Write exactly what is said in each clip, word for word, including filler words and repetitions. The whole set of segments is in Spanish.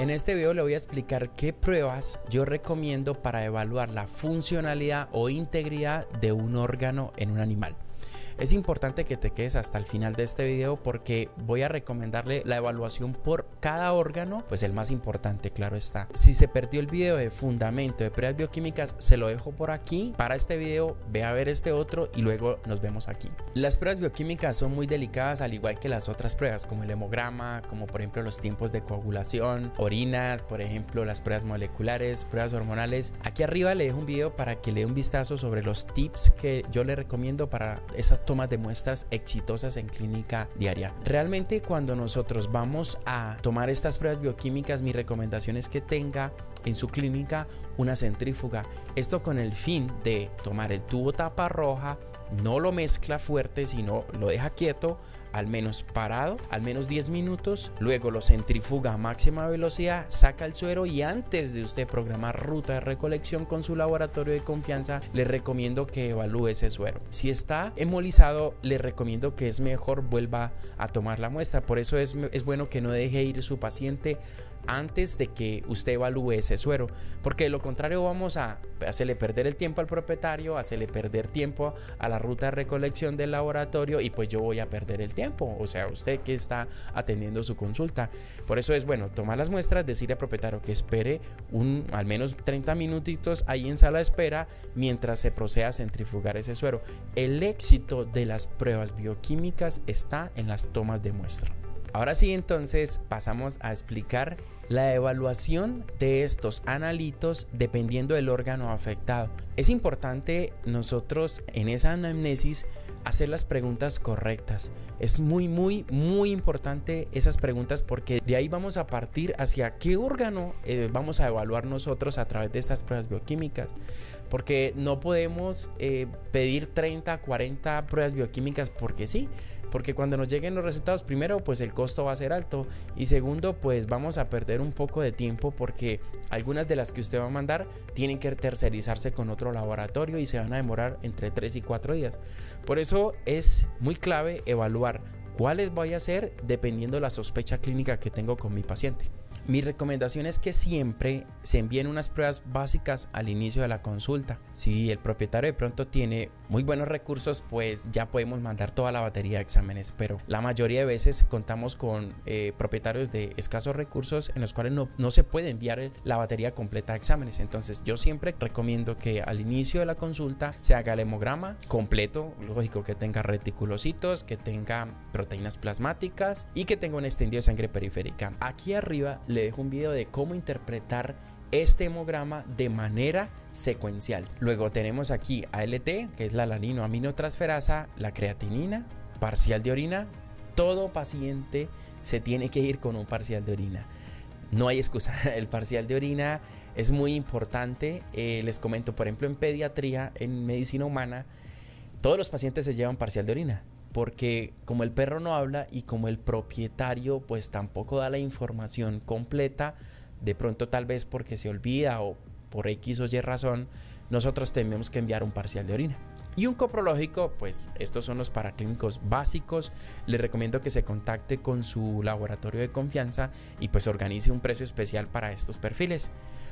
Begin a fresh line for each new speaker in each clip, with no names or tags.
En este video le voy a explicar qué pruebas yo recomiendo para evaluar la funcionalidad o integridad de un órgano en un animal. Es importante que te quedes hasta el final de este video porque voy a recomendarle la evaluación por cada órgano, pues el más importante, claro está. Si se perdió el video de fundamento de pruebas bioquímicas, se lo dejo por aquí. Para este video, ve a ver este otro y luego nos vemos aquí. Las pruebas bioquímicas son muy delicadas, al igual que las otras pruebas, como el hemograma, como por ejemplo los tiempos de coagulación, orinas, por ejemplo las pruebas moleculares, pruebas hormonales. Aquí arriba le dejo un video para que le dé un vistazo sobre los tips que yo le recomiendo para esas tomas de muestras exitosas en clínica diaria. Realmente cuando nosotros vamos a tomar estas pruebas bioquímicas, mi recomendación es que tenga en su clínica una centrífuga. Esto con el fin de tomar el tubo tapa roja, no lo mezcla fuerte, sino lo deja quieto, al menos parado, al menos diez minutos, luego lo centrifuga a máxima velocidad, saca el suero y antes de usted programar ruta de recolección con su laboratorio de confianza, le recomiendo que evalúe ese suero. Si está hemolizado, le recomiendo que es mejor vuelva a tomar la muestra. Por eso es, es bueno que no deje ir su paciente antes de que usted evalúe ese suero, porque de lo contrario vamos a hacerle perder el tiempo al propietario, hacerle perder tiempo a la ruta de recolección del laboratorio y pues yo voy a perder el tiempo, o sea, usted que está atendiendo su consulta. Por eso es bueno tomar las muestras, decirle al propietario que espere un, al menos treinta minutitos ahí en sala de espera mientras se proceda a centrifugar ese suero. El éxito de las pruebas bioquímicas está en las tomas de muestra. Ahora sí, entonces pasamos a explicar la evaluación de estos analitos dependiendo del órgano afectado. Es importante nosotros en esa anamnesis hacer las preguntas correctas. Es muy muy muy importante esas preguntas porque de ahí vamos a partir hacia qué órgano eh, vamos a evaluar nosotros a través de estas pruebas bioquímicas, porque no podemos eh, pedir treinta, cuarenta pruebas bioquímicas porque sí, porque cuando nos lleguen los resultados, primero pues el costo va a ser alto y segundo pues vamos a perder un poco de tiempo porque algunas de las que usted va a mandar tienen que tercerizarse con otro laboratorio y se van a demorar entre tres y cuatro días. Por eso es muy clave evaluar cuáles voy a hacer dependiendo de la sospecha clínica que tengo con mi paciente. Mi recomendación es que siempre se envíen unas pruebas básicas al inicio de la consulta. Si el propietario de pronto tiene muy buenos recursos, pues ya podemos mandar toda la batería de exámenes, pero la mayoría de veces contamos con eh, propietarios de escasos recursos en los cuales no, no se puede enviar la batería completa de exámenes. Entonces yo siempre recomiendo que al inicio de la consulta se haga el hemograma completo, lógico que tenga reticulocitos, que tenga proteínas plasmáticas y que tenga un extendido de sangre periférica. Aquí arriba le dejo un video de cómo interpretar este hemograma de manera secuencial. Luego tenemos aquí A L T, que es la alaninoaminotransferasa, la creatinina, parcial de orina. Todo paciente se tiene que ir con un parcial de orina. No hay excusa, el parcial de orina es muy importante. Eh, les comento, por ejemplo, en pediatría, en medicina humana, todos los pacientes se llevan parcial de orina, porque como el perro no habla y como el propietario pues tampoco da la información completa, de pronto tal vez porque se olvida o por X o Y razón, nosotros tenemos que enviar un parcial de orina. Y un coprológico, pues estos son los paraclínicos básicos. Les recomiendo que se contacte con su laboratorio de confianza y pues organice un precio especial para estos perfiles.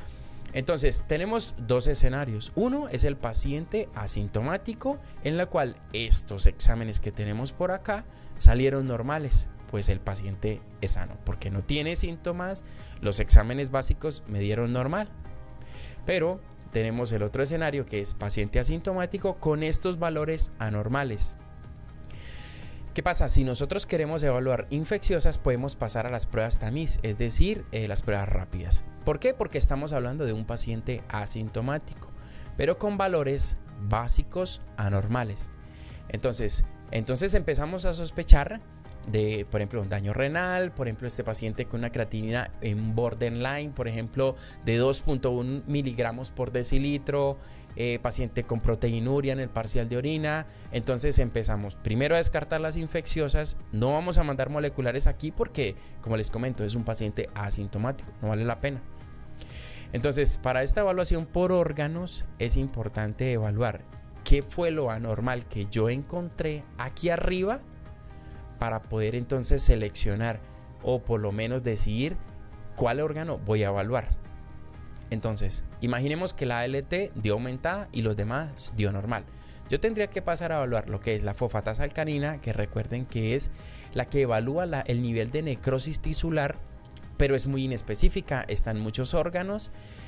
Entonces tenemos dos escenarios. Uno es el paciente asintomático, en la cual estos exámenes que tenemos por acá salieron normales, pues el paciente es sano porque no tiene síntomas, los exámenes básicos me dieron normal. Pero tenemos el otro escenario que es paciente asintomático con estos valores anormales. ¿Qué pasa? Si nosotros queremos evaluar infecciosas, podemos pasar a las pruebas tamiz, es decir, eh, las pruebas rápidas. ¿Por qué? Porque estamos hablando de un paciente asintomático, pero con valores básicos anormales. Entonces, entonces empezamos a sospechar de, por ejemplo, un daño renal, por ejemplo, este paciente con una creatinina en borderline, por ejemplo, de dos punto uno miligramos por decilitro, eh, paciente con proteinuria en el parcial de orina. Entonces empezamos primero a descartar las infecciosas. No vamos a mandar moleculares aquí porque, como les comento, es un paciente asintomático, no vale la pena. Entonces, para esta evaluación por órganos es importante evaluar qué fue lo anormal que yo encontré aquí arriba, para poder entonces seleccionar o por lo menos decidir ¿cuál órgano voy a evaluar? Entonces, imaginemos que la A L T dio aumentada y los demás dio normal. Yo tendría que pasar a evaluar lo que es la fosfatasa alcalina, que recuerden que es la que evalúa la, el nivel de necrosis tisular, pero es muy inespecífica, está en muchos órganos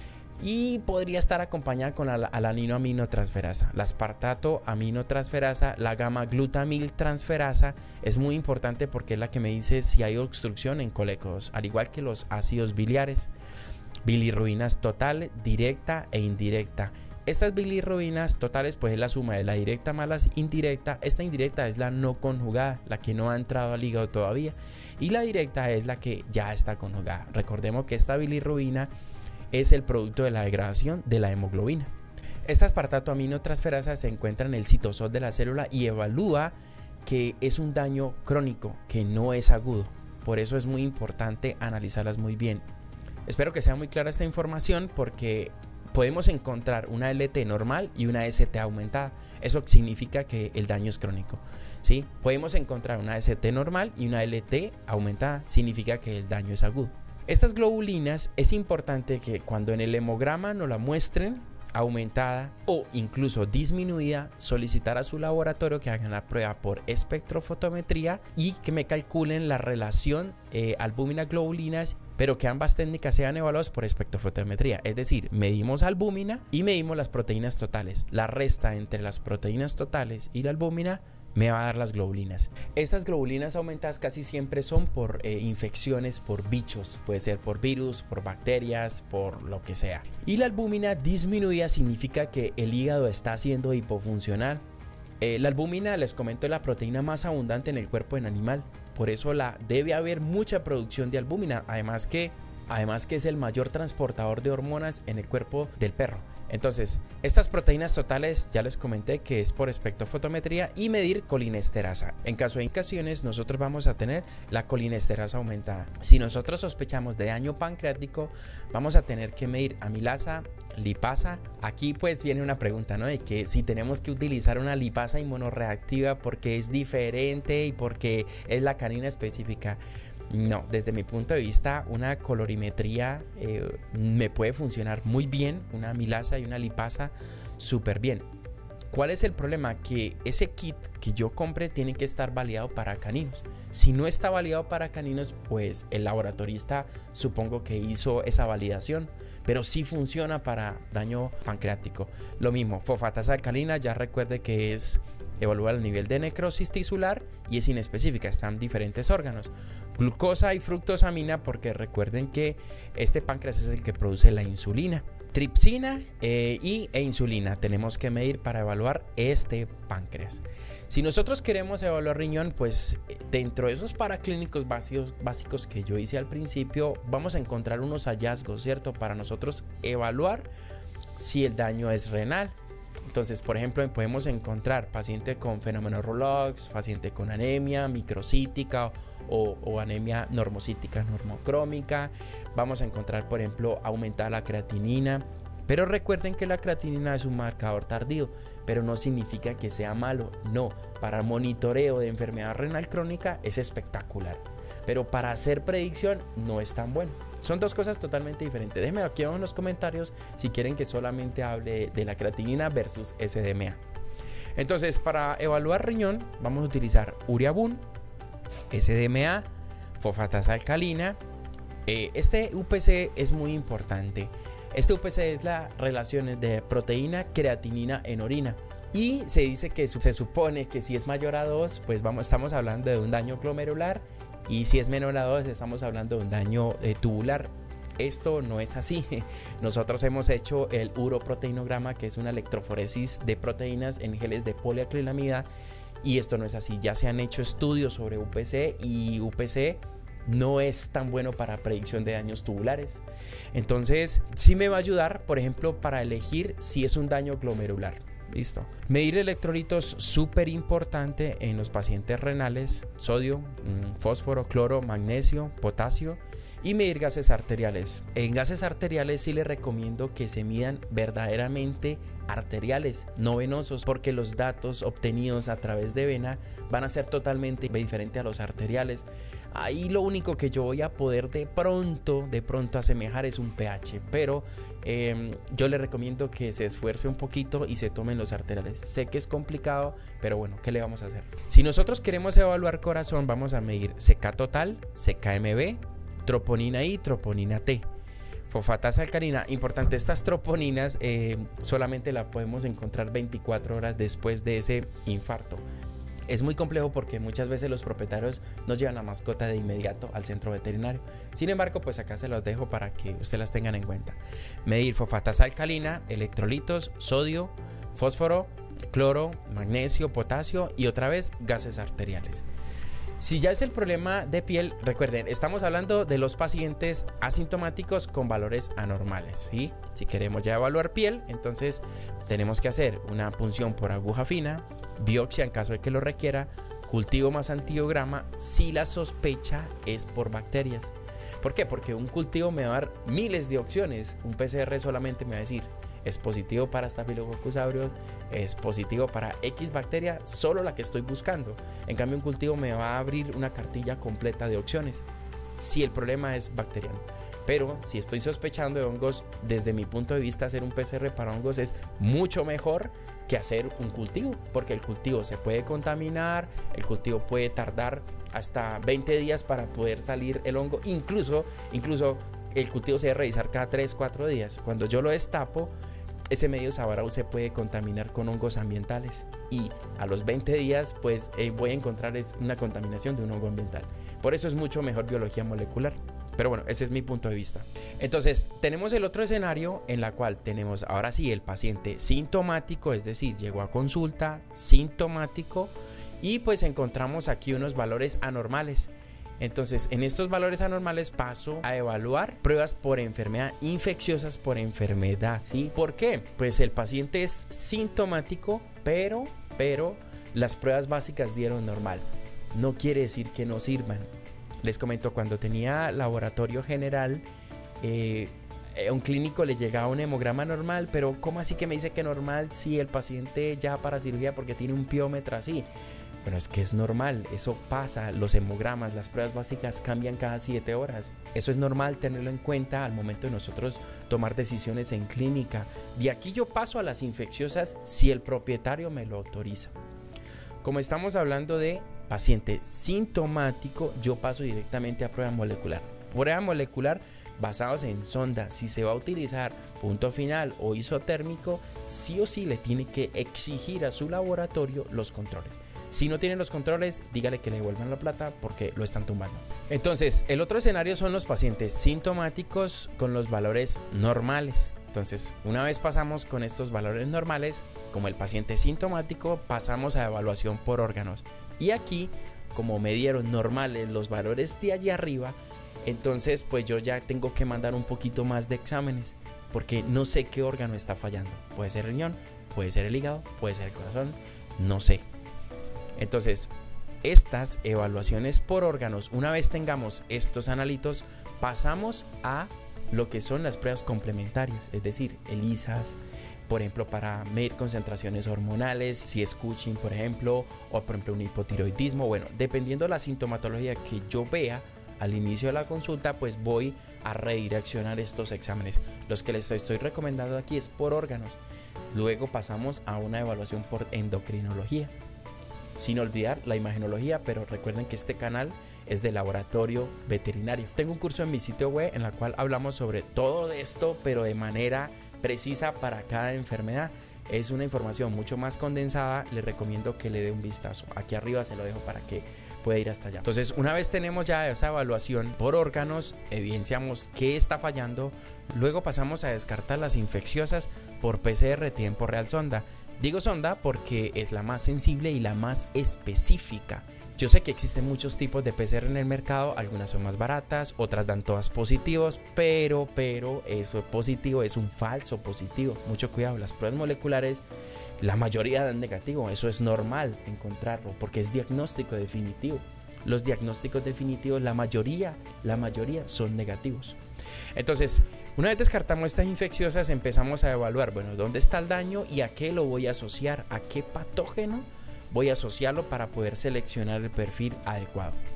y podría estar acompañada con la alaninoaminotransferasa, la aspartato aminotransferasa, la gamma glutamil transferasa. Es muy importante porque es la que me dice si hay obstrucción en colédoros, al igual que los ácidos biliares. Bilirrubinas total, directa e indirecta. Estas bilirrubinas totales pues es la suma de la directa más la indirecta. Esta indirecta es la no conjugada, la que no ha entrado al hígado todavía, y la directa es la que ya está conjugada. Recordemos que esta bilirrubina es el producto de la degradación de la hemoglobina. Esta aspartato aminotransferasa se encuentra en el citosol de la célula y evalúa que es un daño crónico, que no es agudo. Por eso es muy importante analizarlas muy bien. Espero que sea muy clara esta información, porque podemos encontrar una L T normal y una S T aumentada. Eso significa que el daño es crónico, ¿sí? Podemos encontrar una S T normal y una L T aumentada. Significa que el daño es agudo. Estas globulinas es importante que cuando en el hemograma nos la muestren aumentada o incluso disminuida, solicitar a su laboratorio que hagan la prueba por espectrofotometría y que me calculen la relación eh, albúmina-globulinas, pero que ambas técnicas sean evaluadas por espectrofotometría. Es decir, medimos albúmina y medimos las proteínas totales. La resta entre las proteínas totales y la albúmina me va a dar las globulinas. Estas globulinas aumentadas casi siempre son por eh, infecciones por bichos, puede ser por virus, por bacterias, por lo que sea. Y la albúmina disminuida significa que el hígado está siendo hipofuncional. Eh, la albúmina, les comento, es la proteína más abundante en el cuerpo del animal, por eso la, debe haber mucha producción de albúmina, además que, además que es el mayor transportador de hormonas en el cuerpo del perro. Entonces, estas proteínas totales ya les comenté que es por espectrofotometría y medir colinesterasa. En caso de indicaciones, nosotros vamos a tener la colinesterasa aumentada. Si nosotros sospechamos de daño pancreático, vamos a tener que medir amilasa, lipasa. Aquí pues viene una pregunta, ¿no? De que si tenemos que utilizar una lipasa inmunoreactiva porque es diferente y porque es la canina específica. No, desde mi punto de vista, una colorimetría eh, me puede funcionar muy bien, una amilasa y una lipasa súper bien. ¿Cuál es el problema? Que ese kit que yo compre tiene que estar validado para caninos. Si no está validado para caninos, pues el laboratorista supongo que hizo esa validación, pero sí funciona para daño pancreático. Lo mismo, fosfatasa alcalina, ya recuerde que es evaluar el nivel de necrosis tisular y es inespecífica, están diferentes órganos. Glucosa y fructosamina, porque recuerden que este páncreas es el que produce la insulina. Tripsina eh, y, e insulina tenemos que medir para evaluar este páncreas. Si nosotros queremos evaluar riñón, pues dentro de esos paraclínicos básicos, básicos que yo hice al principio, vamos a encontrar unos hallazgos, ¿cierto? Para nosotros evaluar si el daño es renal. Entonces, por ejemplo, podemos encontrar paciente con fenómeno Rolox, paciente con anemia microcítica o, o anemia normocítica normocrómica. Vamos a encontrar, por ejemplo, aumentada la creatinina. Pero recuerden que la creatinina es un marcador tardío, pero no significa que sea malo. No, para monitoreo de enfermedad renal crónica es espectacular, pero para hacer predicción no es tan bueno. Son dos cosas totalmente diferentes. Déjenme aquí abajo en los comentarios si quieren que solamente hable de la creatinina versus S D M A. Entonces, para evaluar riñón vamos a utilizar Uriabun, S D M A, fosfatasa alcalina. Eh, este U P C es muy importante. Este U P C es la relación de proteína creatinina en orina. Y se dice que se supone que si es mayor a dos, pues vamos, estamos hablando de un daño glomerular. Y si es menor a dos, estamos hablando de un daño eh, tubular. Esto no es así. Nosotros hemos hecho el uroproteinograma, que es una electroforesis de proteínas en geles de poliacrilamida, y esto no es así. Ya se han hecho estudios sobre U P C y U P C no es tan bueno para predicción de daños tubulares. Entonces, sí me va a ayudar, por ejemplo, para elegir si es un daño glomerular. Listo. Medir electrolitos, súper importante en los pacientes renales: sodio, fósforo, cloro, magnesio, potasio. Y medir gases arteriales. En gases arteriales sí les recomiendo que se midan verdaderamente arteriales, no venosos, porque los datos obtenidos a través de vena van a ser totalmente diferentes a los arteriales. Ahí lo único que yo voy a poder de pronto, de pronto asemejar es un pH, pero eh, yo le recomiendo que se esfuerce un poquito y se tomen los arteriales. Sé que es complicado, pero bueno, ¿qué le vamos a hacer? Si nosotros queremos evaluar corazón, vamos a medir C K total, C K M B, troponina I, troponina T. Fosfatasa alcalina, importante, estas troponinas eh, solamente la podemos encontrar veinticuatro horas después de ese infarto. Es muy complejo porque muchas veces los propietarios no llevan la mascota de inmediato al centro veterinario. Sin embargo, pues acá se los dejo para que ustedes las tengan en cuenta. Medir fosfatasa alcalina, electrolitos, sodio, fósforo, cloro, magnesio, potasio y otra vez gases arteriales. Si ya es el problema de piel, recuerden, estamos hablando de los pacientes asintomáticos con valores anormales, ¿sí? Si queremos ya evaluar piel, entonces tenemos que hacer una punción por aguja fina, biopsia en caso de que lo requiera, cultivo más antibiograma si la sospecha es por bacterias. ¿Por qué? Porque un cultivo me va a dar miles de opciones, un P C R solamente me va a decir es positivo para Staphylococcus aureus, es positivo para X bacteria, solo la que estoy buscando. En cambio, un cultivo me va a abrir una cartilla completa de opciones si el problema es bacteriano. Pero si estoy sospechando de hongos, desde mi punto de vista, hacer un P C R para hongos es mucho mejor que hacer un cultivo, porque el cultivo se puede contaminar, el cultivo puede tardar hasta veinte días para poder salir el hongo, incluso, incluso el cultivo se debe revisar cada tres, cuatro días. Cuando yo lo destapo, ese medio Sabarau se puede contaminar con hongos ambientales y a los veinte días pues eh, voy a encontrar es una contaminación de un hongo ambiental. Por eso es mucho mejor biología molecular. Pero bueno, ese es mi punto de vista. Entonces tenemos el otro escenario en la cual tenemos ahora sí el paciente sintomático, es decir, llegó a consulta sintomático y pues encontramos aquí unos valores anormales. Entonces, en estos valores anormales paso a evaluar pruebas por enfermedad, infecciosas por enfermedad, ¿sí? ¿Por qué? Pues el paciente es sintomático, pero, pero las pruebas básicas dieron normal. No quiere decir que no sirvan. Les comento, cuando tenía laboratorio general, eh, a un clínico le llegaba un hemograma normal, pero ¿cómo así que me dice que normal si el paciente ya para cirugía porque tiene un piómetro así? Bueno, es que es normal, eso pasa, los hemogramas, las pruebas básicas cambian cada siete horas. Eso es normal tenerlo en cuenta al momento de nosotros tomar decisiones en clínica. De aquí yo paso a las infecciosas si el propietario me lo autoriza. Como estamos hablando de paciente sintomático, yo paso directamente a prueba molecular. Prueba molecular basados en sonda. Si se va a utilizar punto final o isotérmico, sí o sí le tiene que exigir a su laboratorio los controles. Si no tienen los controles, dígale que le devuelvan la plata porque lo están tumbando. Entonces, el otro escenario son los pacientes sintomáticos con los valores normales. Entonces, una vez pasamos con estos valores normales, como el paciente sintomático, pasamos a evaluación por órganos. Y aquí, como me dieron normales los valores de allí arriba, entonces pues yo ya tengo que mandar un poquito más de exámenes, porque no sé qué órgano está fallando. Puede ser el riñón, puede ser el hígado, puede ser el corazón, no sé. Entonces, estas evaluaciones por órganos, una vez tengamos estos analitos, pasamos a lo que son las pruebas complementarias, es decir, ELISAs, por ejemplo, para medir concentraciones hormonales, si es Cushing, por ejemplo, o por ejemplo un hipotiroidismo. Bueno, dependiendo de la sintomatología que yo vea al inicio de la consulta, pues voy a redireccionar estos exámenes. Los que les estoy recomendando aquí es por órganos. Luego pasamos a una evaluación por endocrinología. Sin olvidar la imagenología, pero recuerden que este canal es de laboratorio veterinario. Tengo un curso en mi sitio web en la cual hablamos sobre todo esto, pero de manera precisa para cada enfermedad. Es una información mucho más condensada, les recomiendo que le dé un vistazo. Aquí arriba se lo dejo para que pueda ir hasta allá. Entonces, una vez tenemos ya esa evaluación por órganos, evidenciamos qué está fallando, luego pasamos a descartar las infecciosas por P C R tiempo real sonda. Digo sonda porque es la más sensible y la más específica. Yo sé que existen muchos tipos de P C R en el mercado, algunas son más baratas, otras dan todas positivos, pero, pero eso positivo es un falso positivo. Mucho cuidado, las pruebas moleculares, la mayoría dan negativo, eso es normal encontrarlo porque es diagnóstico definitivo. Los diagnósticos definitivos, la mayoría, la mayoría son negativos. Entonces, una vez descartamos estas infecciosas, empezamos a evaluar, bueno, dónde está el daño y a qué lo voy a asociar, a qué patógeno voy a asociarlo para poder seleccionar el perfil adecuado.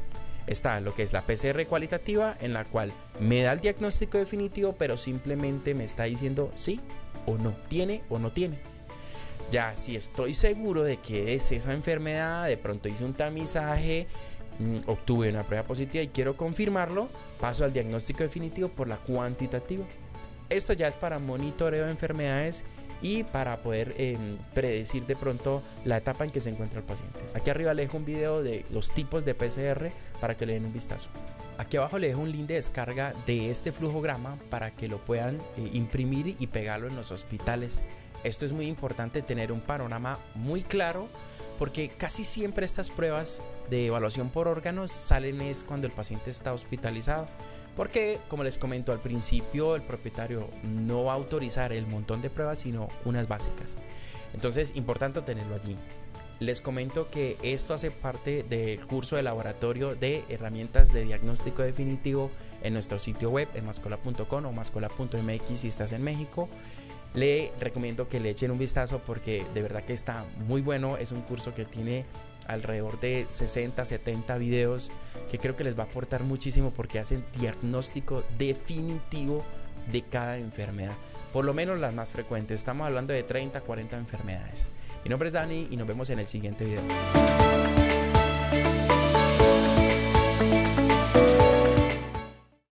Está lo que es la P C R cualitativa, en la cual me da el diagnóstico definitivo, pero simplemente me está diciendo sí o no, tiene o no tiene. Ya si estoy seguro de que es esa enfermedad, de pronto hice un tamizaje, mmm, obtuve una prueba positiva y quiero confirmarlo, paso al diagnóstico definitivo por la cuantitativa. Esto ya es para monitoreo de enfermedades y para poder eh, predecir de pronto la etapa en que se encuentra el paciente. Aquí arriba le dejo un video de los tipos de P C R para que le den un vistazo. Aquí abajo le dejo un link de descarga de este flujograma para que lo puedan eh, imprimir y pegarlo en los hospitales. Esto es muy importante, tener un panorama muy claro, porque casi siempre estas pruebas de evaluación por órganos salen es cuando el paciente está hospitalizado, porque como les comento al principio, el propietario no va a autorizar el montón de pruebas sino unas básicas. Entonces importante tenerlo allí. Les comento que esto hace parte del curso de laboratorio de herramientas de diagnóstico definitivo en nuestro sitio web en mascola punto com o mascola punto m x si estás en México. Le recomiendo que le echen un vistazo porque de verdad que está muy bueno. Es un curso que tiene alrededor de sesenta, setenta videos que creo que les va a aportar muchísimo porque hacen diagnóstico definitivo de cada enfermedad, por lo menos las más frecuentes. Estamos hablando de treinta, cuarenta enfermedades. Mi nombre es Dani y nos vemos en el siguiente video.